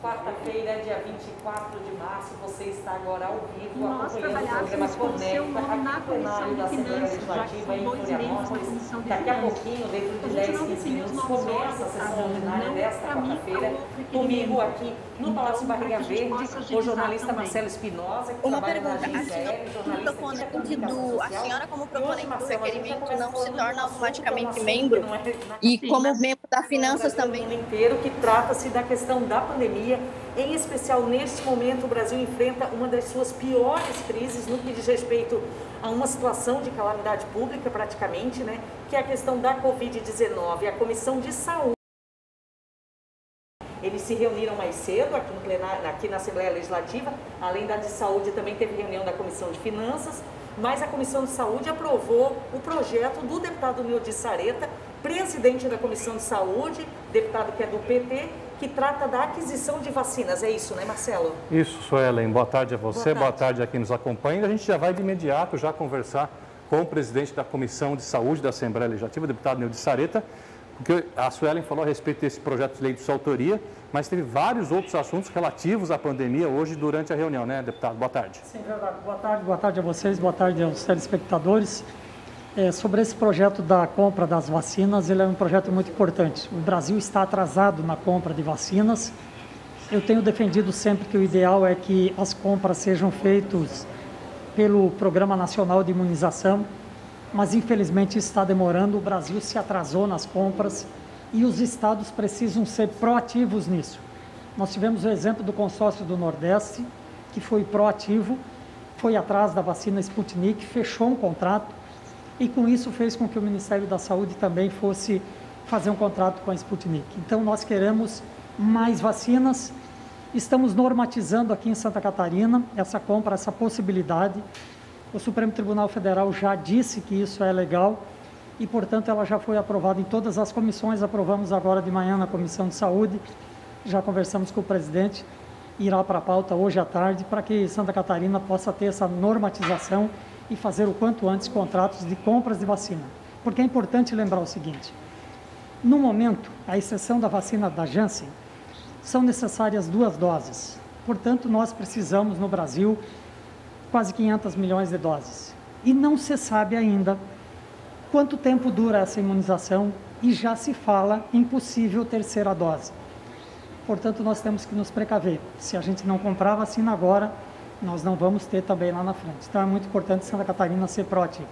Quarta-feira, dia 24 de março, você está agora ao vivo acompanhando o programa Conecta aqui no plenário da Assembleia Legislativa em Florianópolis. Daqui a pouquinho, dentro de 10, 15 minutos, começa a sessão ordinária desta quarta-feira. Comigo aqui no Palácio Barriga Verde, o jornalista Marcelo Espinosa, que trabalha na GZL, jornalista aqui da comunicação social. A senhora, como proponente do requerimento, não se torna automaticamente membro? E como membro da Finanças também? Inteiro, que trata-se da questão da pandemia. Em especial, neste momento, o Brasil enfrenta uma das suas piores crises no que diz respeito a uma situação de calamidade pública, praticamente, né? Que é a questão da Covid-19. A Comissão de Saúde, eles se reuniram mais cedo aqui, no plenário, aqui na Assembleia Legislativa. Além da de Saúde, também teve reunião da Comissão de Finanças, mas a Comissão de Saúde aprovou o projeto do deputado Nildir Sareta, presidente da Comissão de Saúde, deputado que é do PT, que trata da aquisição de vacinas. É isso, né, Marcelo? Isso, Suelen. Boa tarde a você, boa tarde a quem nos acompanha. A gente já vai de imediato já conversar com o presidente da Comissão de Saúde da Assembleia Legislativa, o deputado Nildir Sareta, porque a Suelen falou a respeito desse projeto de lei de sua autoria, mas teve vários outros assuntos relativos à pandemia hoje durante a reunião, né, deputado? Boa tarde. Sim, verdade. Boa tarde a vocês, boa tarde aos telespectadores. Sobre esse projeto da compra das vacinas, ele é um projeto muito importante. O Brasil está atrasado na compra de vacinas. Eu tenho defendido sempre que o ideal é que as compras sejam feitas pelo Programa Nacional de Imunização, mas infelizmente isso está demorando. O Brasil se atrasou nas compras e os estados precisam ser proativos nisso. Nós tivemos o exemplo do consórcio do Nordeste, que foi proativo, foi atrás da vacina Sputnik, fechou um contrato, e com isso fez com que o Ministério da Saúde também fosse fazer um contrato com a Sputnik. Então nós queremos mais vacinas, estamos normatizando aqui em Santa Catarina essa compra, essa possibilidade. O Supremo Tribunal Federal já disse que isso é legal e, portanto, ela já foi aprovada em todas as comissões. Aprovamos agora de manhã na Comissão de Saúde, já conversamos com o presidente, irá para a pauta hoje à tarde para que Santa Catarina possa ter essa normatização e fazer o quanto antes contratos de compras de vacina. Porque é importante lembrar o seguinte: no momento, à exceção da vacina da Janssen, são necessárias 2 doses. Portanto, nós precisamos no Brasil quase 500 milhões de doses. E não se sabe ainda quanto tempo dura essa imunização e já se fala em possível 3ª dose. Portanto, nós temos que nos precaver. Se a gente não comprar a vacina agora, nós não vamos ter também lá na frente. Então é muito importante Santa Catarina ser proativa.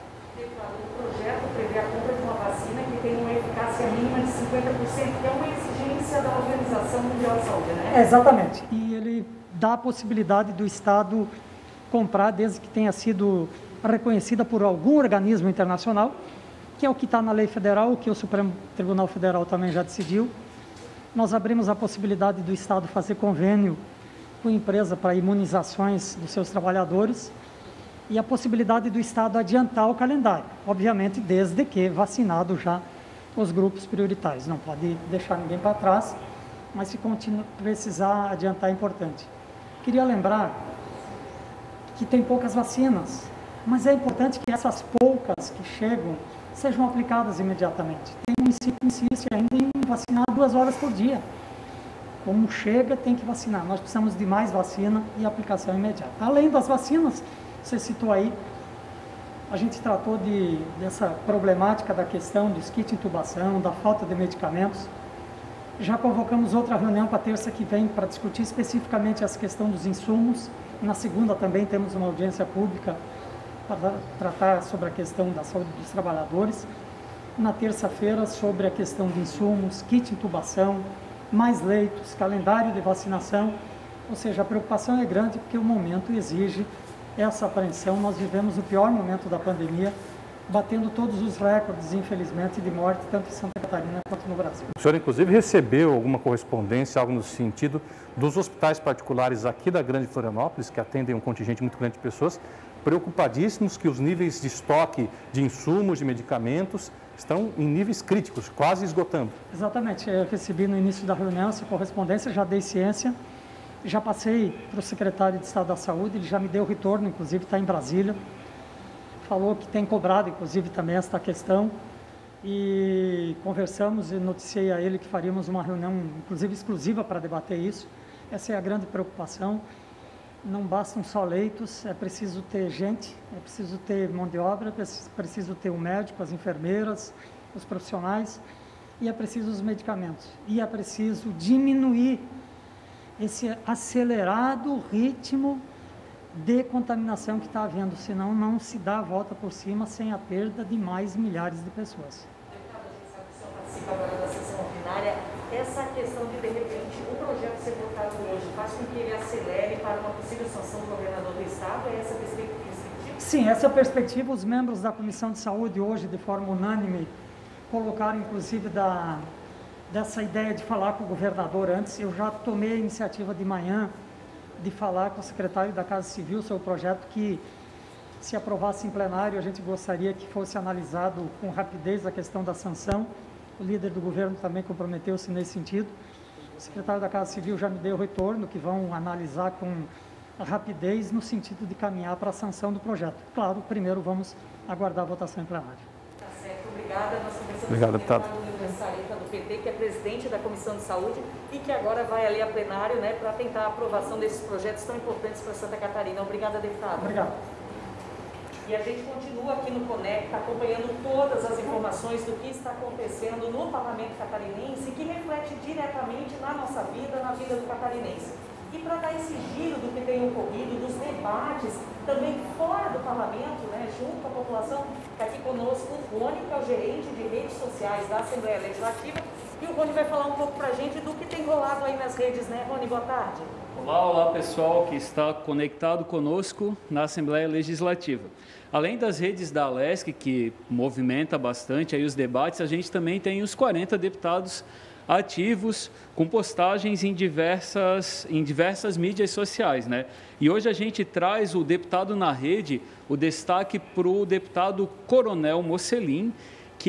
O projeto prevê a compra de uma vacina que tem uma eficácia mínima de 50%, que é uma exigência da Organização Mundial de Saúde, né? Exatamente. E ele dá a possibilidade do Estado comprar desde que tenha sido reconhecida por algum organismo internacional, que é o que está na lei federal, o que o Supremo Tribunal Federal também já decidiu. Nós abrimos a possibilidade do Estado fazer convênio com empresa para imunizações dos seus trabalhadores e a possibilidade do Estado adiantar o calendário, obviamente desde que vacinado já os grupos prioritários. Não pode deixar ninguém para trás, mas se precisar adiantar é importante. Queria lembrar que tem poucas vacinas, mas é importante que essas poucas que chegam sejam aplicadas imediatamente. Tem município que insiste ainda em vacinar 2 horas por dia. Como chega, tem que vacinar. Nós precisamos de mais vacina e aplicação imediata. Além das vacinas, você citou aí, a gente tratou dessa problemática da questão dos kits de intubação, da falta de medicamentos. Já convocamos outra reunião para terça que vem para discutir especificamente essa questão dos insumos. Na segunda também temos uma audiência pública para tratar sobre a questão da saúde dos trabalhadores. Na terça-feira, sobre a questão de insumos, kit de intubação, mais leitos, calendário de vacinação, ou seja, a preocupação é grande porque o momento exige essa apreensão. Nós vivemos o pior momento da pandemia, batendo todos os recordes, infelizmente, de morte, tanto em Santa Catarina quanto no Brasil. O senhor, inclusive, recebeu alguma correspondência, algo no sentido dos hospitais particulares aqui da Grande Florianópolis, que atendem um contingente muito grande de pessoas, preocupadíssimos que os níveis de estoque de insumos, de medicamentos, estão em níveis críticos, quase esgotando. Exatamente. Eu recebi no início da reunião essa correspondência, já dei ciência, já passei para o secretário de Estado da Saúde, ele já me deu retorno, inclusive está em Brasília, falou que tem cobrado, inclusive, também esta questão, e conversamos e noticiei a ele que faríamos uma reunião, inclusive exclusiva, para debater isso. Essa é a grande preocupação. Não bastam só leitos, é preciso ter gente, é preciso ter mão de obra, é preciso ter o médico, as enfermeiras, os profissionais, e é preciso os medicamentos. E é preciso diminuir esse acelerado ritmo de contaminação que está havendo, senão não se dá a volta por cima sem a perda de mais milhares de pessoas. Deputado, a gente sabe que o senhor participa agora da sessão ordinária. Essa questão de repente, o projeto ser votado hoje faz com que ele acelere para uma possível sanção do governador do Estado? É essa a perspectiva? Sim, essa perspectiva, os membros da Comissão de Saúde hoje, de forma unânime, colocaram inclusive dessa ideia de falar com o governador antes. Eu já tomei a iniciativa de manhã de falar com o secretário da Casa Civil sobre o projeto que, se aprovasse em plenário, a gente gostaria que fosse analisado com rapidez a questão da sanção. O líder do governo também comprometeu-se nesse sentido. O secretário da Casa Civil já me deu o retorno, que vão analisar com rapidez no sentido de caminhar para a sanção do projeto. Claro, primeiro vamos aguardar a votação em plenário. Tá certo, obrigada. Nós conversamos Obrigado, deputado. com o Lucas Sareta, do PT, que é presidente da Comissão de Saúde e que agora vai ali a plenário, né, para tentar a aprovação desses projetos tão importantes para Santa Catarina. Obrigada, deputado. Obrigado. E a gente continua aqui no Conecta, acompanhando todas as informações do que está acontecendo no Parlamento Catarinense, que reflete diretamente na nossa vida, na vida do catarinense. E para dar esse giro do que tem ocorrido, dos debates, também fora do Parlamento, né, junto à população, está aqui conosco o Rony, que é o gerente de redes sociais da Assembleia Legislativa. E o Rony vai falar um pouco para a gente do que tem rolado aí nas redes, né, Rony? Boa tarde. Olá pessoal que está conectado conosco na Assembleia Legislativa. Além das redes da Alesc, que movimenta bastante aí os debates, a gente também tem os 40 deputados ativos com postagens em diversas mídias sociais, né? E hoje a gente traz o deputado na rede, o destaque para o deputado Coronel Mocelin, que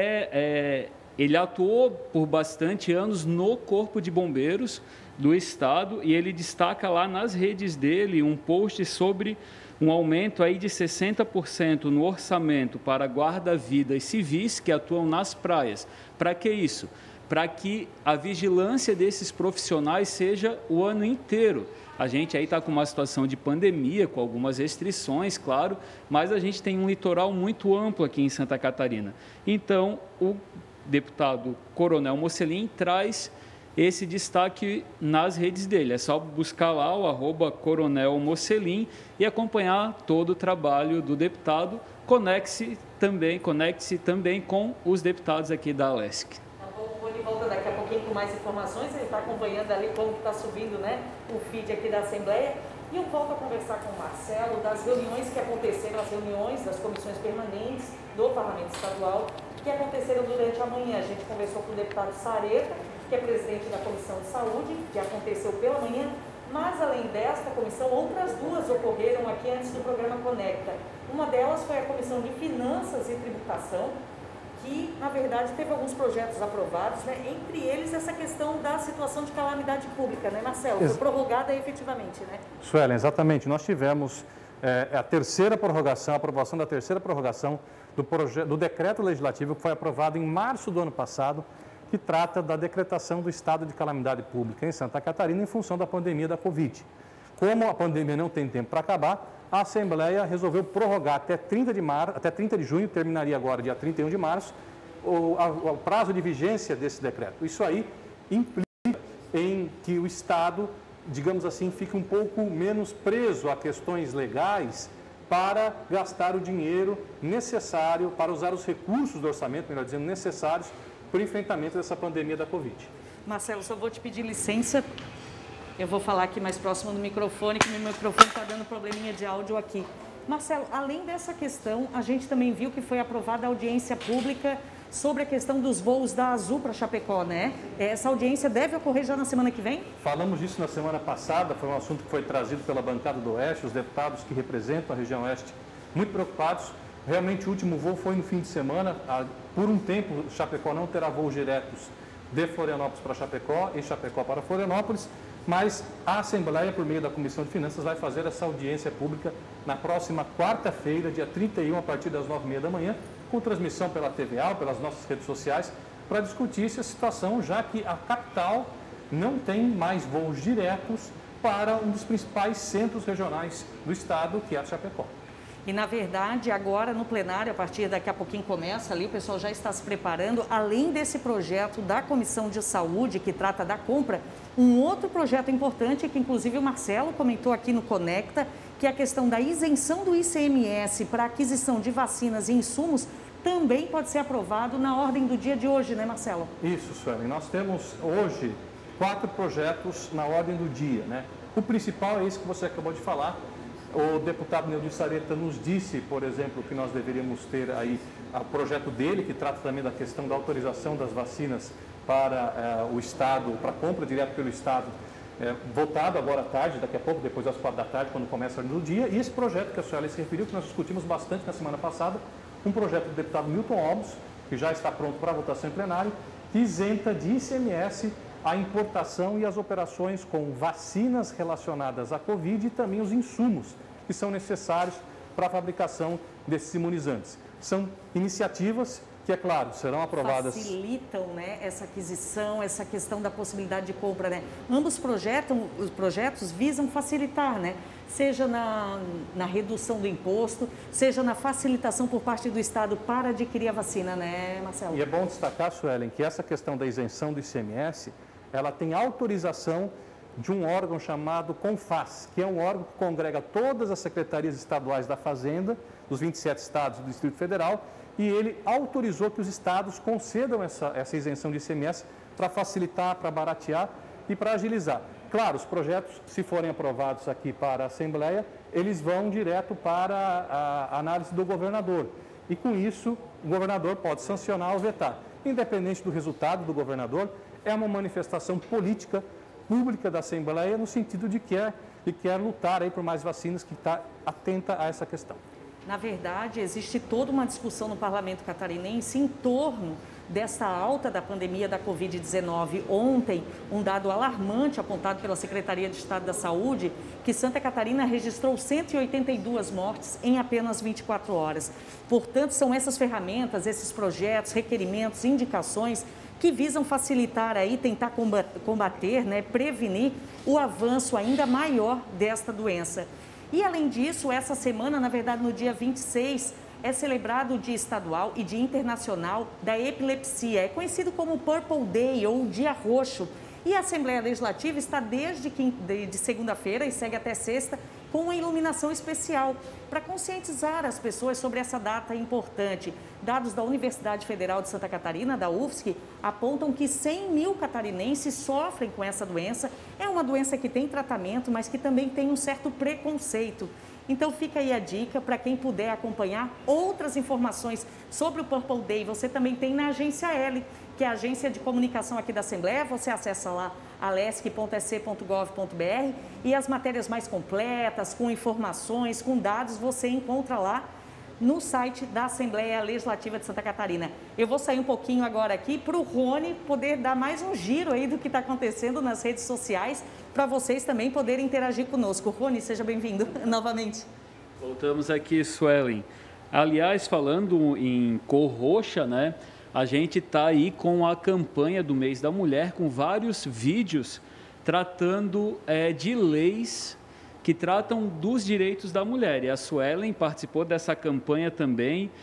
ele atuou por bastante anos no Corpo de Bombeiros do Estado e ele destaca lá nas redes dele um post sobre um aumento aí de 60% no orçamento para guarda-vidas civis que atuam nas praias. Para que isso? Para que a vigilância desses profissionais seja o ano inteiro. A gente aí está com uma situação de pandemia, com algumas restrições, claro, mas a gente tem um litoral muito amplo aqui em Santa Catarina. Então, o deputado Coronel Mocelin traz esse destaque nas redes dele. É só buscar lá o @Coronel Mocelin e acompanhar todo o trabalho do deputado. Conecte-se também com os deputados aqui da Alesc. Ele volta daqui a pouquinho com mais informações, ele está acompanhando ali como está subindo, né, o feed aqui da Assembleia. E eu volto a conversar com o Marcelo das reuniões que aconteceram, as reuniões das comissões permanentes do Parlamento Estadual, que aconteceram durante a manhã. A gente conversou com o deputado Sareta, que é presidente da Comissão de Saúde, que aconteceu pela manhã, mas além desta comissão, outras duas ocorreram aqui antes do programa Conecta. Uma delas foi a Comissão de Finanças e Tributação, que, na verdade, teve alguns projetos aprovados, né? Entre eles essa questão da situação de calamidade pública, né, Marcelo? Foi prorrogada efetivamente, né? Suelen, exatamente. Nós tivemos a terceira prorrogação, a aprovação da terceira prorrogação do decreto legislativo que foi aprovado em março do ano passado, que trata da decretação do estado de calamidade pública em Santa Catarina em função da pandemia da Covid. Como a pandemia não tem tempo para acabar, a Assembleia resolveu prorrogar até 30 de junho, terminaria agora dia 31 de março, o prazo de vigência desse decreto. Isso aí implica em que o Estado, digamos assim, fique um pouco menos preso a questões legais para gastar o dinheiro necessário, para usar os recursos do orçamento, melhor dizendo, necessários para o enfrentamento dessa pandemia da Covid. Marcelo, só vou te pedir licença. Eu vou falar aqui mais próximo do microfone, que meu microfone está dando probleminha de áudio aqui. Marcelo, além dessa questão, a gente também viu que foi aprovada a audiência pública sobre a questão dos voos da Azul para Chapecó, né? Essa audiência deve ocorrer já na semana que vem? Falamos disso na semana passada, foi um assunto que foi trazido pela bancada do Oeste, os deputados que representam a região Oeste muito preocupados. Realmente o último voo foi no fim de semana, por um tempo Chapecó não terá voos diretos de Florianópolis para Chapecó e Chapecó para Florianópolis, mas a Assembleia, por meio da Comissão de Finanças, vai fazer essa audiência pública na próxima quarta-feira, dia 31, a partir das 9h30 da manhã, com transmissão pela TVA, pelas nossas redes sociais, para discutir essa situação, já que a capital não tem mais voos diretos para um dos principais centros regionais do estado, que é a Chapecó. E, na verdade, agora no plenário, a partir daqui a pouquinho começa ali, o pessoal já está se preparando, além desse projeto da Comissão de Saúde, que trata da compra, um outro projeto importante, que inclusive o Marcelo comentou aqui no Conecta, que é a questão da isenção do ICMS para aquisição de vacinas e insumos, também pode ser aprovado na ordem do dia de hoje, né, Marcelo? Isso, Suelen. Nós temos hoje 4 projetos na ordem do dia, né? O principal é esse que você acabou de falar. O deputado Neudi Sareta nos disse, por exemplo, que nós deveríamos ter aí o projeto dele, que trata também da questão da autorização das vacinas para o Estado, para compra direto pelo Estado, votado agora à tarde, daqui a pouco, depois das 4 da tarde, quando começa o dia. E esse projeto que a senhora se referiu, que nós discutimos bastante na semana passada, um projeto do deputado Milton Olmos, que já está pronto para votação em plenário, que isenta de ICMS a importação e as operações com vacinas relacionadas à Covid e também os insumos que são necessários para a fabricação desses imunizantes. São iniciativas que, é claro, serão aprovadas. Facilitam, né, essa aquisição, essa questão da possibilidade de compra, né? Ambos os projetos visam facilitar, né? Seja na redução do imposto, seja na facilitação por parte do Estado para adquirir a vacina, né, Marcelo? E é bom destacar, Suelen, que essa questão da isenção do ICMS, ela tem autorização de um órgão chamado CONFAS, que é um órgão que congrega todas as secretarias estaduais da Fazenda, dos 27 estados do Distrito Federal, e ele autorizou que os estados concedam essa isenção de ICMS para facilitar, para baratear e para agilizar. Claro, os projetos, se forem aprovados aqui para a Assembleia, eles vão direto para a análise do governador. E com isso, o governador pode sancionar ou vetar. Independente do resultado do governador, é uma manifestação política pública da Assembleia no sentido de que quer lutar aí por mais vacinas, que está atenta a essa questão. Na verdade, existe toda uma discussão no Parlamento catarinense em torno dessa alta da pandemia da Covid-19. Ontem, um dado alarmante apontado pela Secretaria de Estado da Saúde, que Santa Catarina registrou 182 mortes em apenas 24 horas. Portanto, são essas ferramentas, esses projetos, requerimentos, indicações que visam facilitar aí, tentar combater, né, prevenir o avanço ainda maior desta doença. E além disso, essa semana, na verdade, no dia 26, é celebrado o Dia Estadual e Dia Internacional da Epilepsia. É conhecido como Purple Day ou Dia Roxo. E a Assembleia Legislativa está desde segunda-feira e segue até sexta com uma iluminação especial para conscientizar as pessoas sobre essa data importante. Dados da Universidade Federal de Santa Catarina, da UFSC, apontam que 100 mil catarinenses sofrem com essa doença. É uma doença que tem tratamento, mas que também tem um certo preconceito. Então fica aí a dica para quem puder acompanhar outras informações sobre o Purple Day. Você também tem na Agência L, que é a agência de comunicação aqui da Assembleia. Você acessa lá alesc.sc.gov.br e as matérias mais completas, com informações, com dados, você encontra lá no site da Assembleia Legislativa de Santa Catarina. Eu vou sair um pouquinho agora aqui para o Rony poder dar mais um giro aí do que está acontecendo nas redes sociais, para vocês também poderem interagir conosco. Rony, seja bem-vindo novamente. Voltamos aqui, Suelen. Aliás, falando em cor roxa, né? A gente está aí com a campanha do Mês da Mulher, com vários vídeos tratando de leis que tratam dos direitos da mulher. E a Suelen participou dessa campanha também.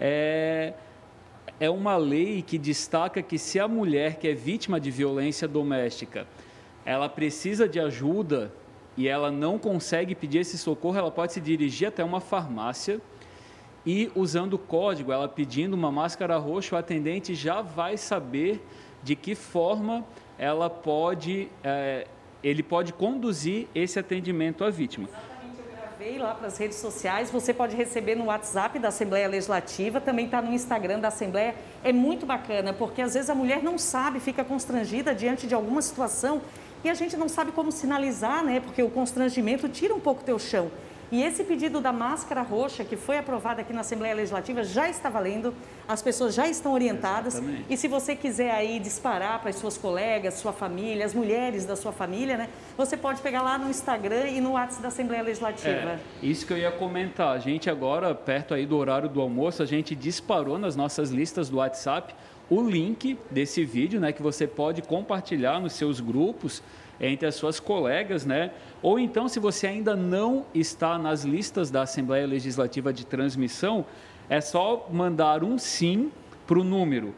É uma lei que destaca que se a mulher que é vítima de violência doméstica, ela precisa de ajuda e ela não consegue pedir esse socorro, ela pode se dirigir até uma farmácia e, usando o código, ela pedindo uma máscara roxa, o atendente já vai saber de que forma ela pode, ele pode conduzir esse atendimento à vítima. Exatamente, eu gravei lá para as redes sociais, você pode receber no WhatsApp da Assembleia Legislativa, também está no Instagram da Assembleia. É muito bacana, porque às vezes a mulher não sabe, fica constrangida diante de alguma situação e a gente não sabe como sinalizar, né? Porque o constrangimento tira um pouco o teu chão. E esse pedido da máscara roxa, que foi aprovado aqui na Assembleia Legislativa, já está valendo, as pessoas já estão orientadas. Exatamente. E se você quiser aí disparar para as suas colegas, sua família, as mulheres da sua família, né? Você pode pegar lá no Instagram e no WhatsApp da Assembleia Legislativa. Isso que eu ia comentar. A gente agora, perto aí do horário do almoço, a gente disparou nas nossas listas do WhatsApp o link desse vídeo, né, que você pode compartilhar nos seus grupos, entre as suas colegas, né? Ou então, se você ainda não está nas listas da Assembleia Legislativa de transmissão, é só mandar um sim para o número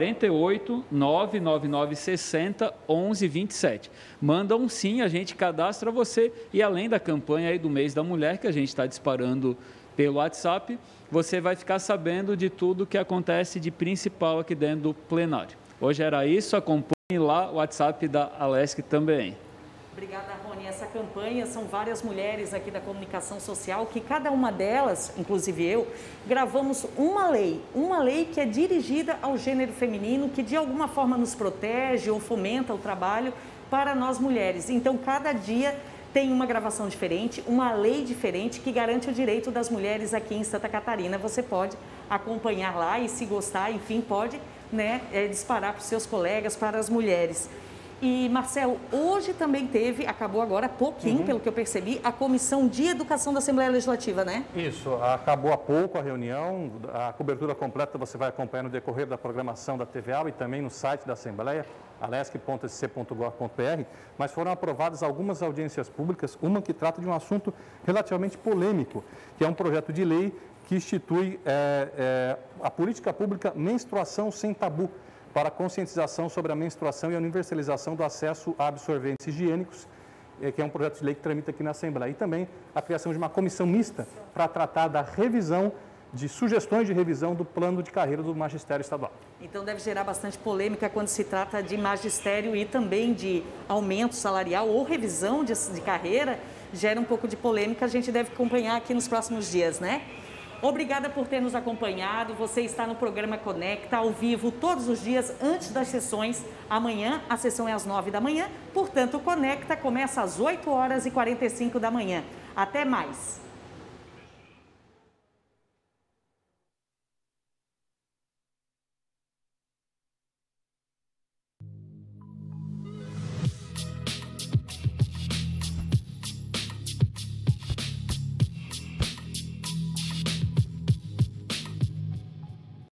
48 999 60 11 27. Manda um sim, a gente cadastra você, e além da campanha aí do mês da mulher, que a gente está disparando pelo WhatsApp, você vai ficar sabendo de tudo que acontece de principal aqui dentro do plenário. Hoje era isso, acompanhe lá o WhatsApp da Alesc também. Obrigada, Rony. Essa campanha são várias mulheres aqui da comunicação social que cada uma delas, inclusive eu, gravamos uma lei que é dirigida ao gênero feminino, que de alguma forma nos protege ou fomenta o trabalho para nós mulheres. Então, cada dia tem uma gravação diferente, uma lei diferente que garante o direito das mulheres aqui em Santa Catarina. Você pode acompanhar lá e, se gostar, enfim, pode, né, disparar para os seus colegas, para as mulheres. E, Marcelo, hoje também teve, acabou agora há pouquinho, pelo que eu percebi, a Comissão de Educação da Assembleia Legislativa, né? Isso, acabou há pouco a reunião, a cobertura completa você vai acompanhar no decorrer da programação da TVA e também no site da Assembleia, alesc.sc.gov.br, mas foram aprovadas algumas audiências públicas, uma que trata de um assunto relativamente polêmico, que é um projeto de lei que institui a política pública Menstruação Sem Tabu, para a conscientização sobre a menstruação e a universalização do acesso a absorventes higiênicos, que é um projeto de lei que tramita aqui na Assembleia. E também a criação de uma comissão mista para tratar da revisão, de sugestões de revisão do plano de carreira do magistério estadual. Então deve gerar bastante polêmica quando se trata de magistério e também de aumento salarial ou revisão de carreira, gera um pouco de polêmica, a gente deve acompanhar aqui nos próximos dias, né? Obrigada por ter nos acompanhado. Você está no programa Conecta, ao vivo, todos os dias, antes das sessões. Amanhã, a sessão é às 9 da manhã. Portanto, o Conecta começa às 8h45 da manhã. Até mais.